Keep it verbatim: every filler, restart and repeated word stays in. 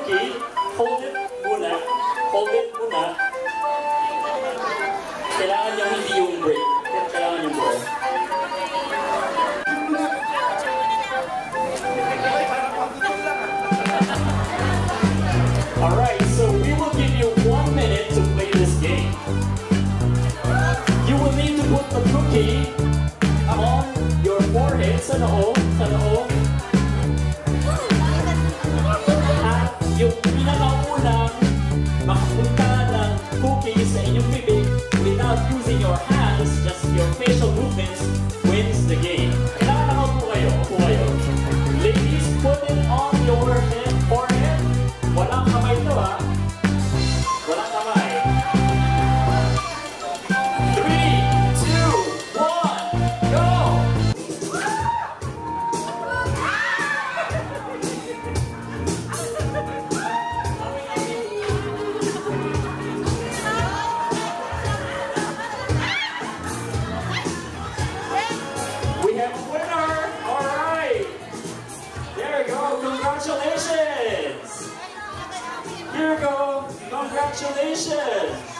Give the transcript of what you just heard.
cookie, hold it muna. Hold it muna. Kailangan nyo hindi yung break. Kailangan yung break. Alright, so we will give you one minute to play this game. You will need to put the cookie on your forehead, sa noo, sa noo. At yung pinakaunang makapunta ng cookie sa inyong bibig without using your hands, just your facial movements, wins the game. Kailangan naman po kayo, po kayo. Ladies, put it on your head, forehead. Walang kamay ito, ha? Walang kamay. Three, two, one, go! We have a winner! All right! There you go! Congratulations! Here we go! Congratulations!